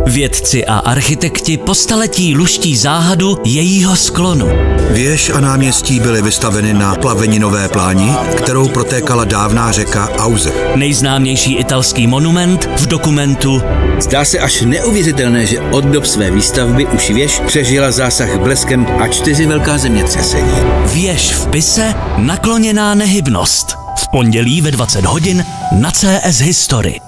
Vědci a architekti po staletí luští záhadu jejího sklonu. Věž a náměstí byly vystaveny na plaveninové pláni, kterou protékala dávná řeka Auze. Nejznámější italský monument v dokumentu. Zdá se až neuvěřitelné, že od dob své výstavby už věž přežila zásah bleskem a 4 velká zemětřesení. Věž v Pise, nakloněná nehybnost. V pondělí ve 20 hodin na CS History.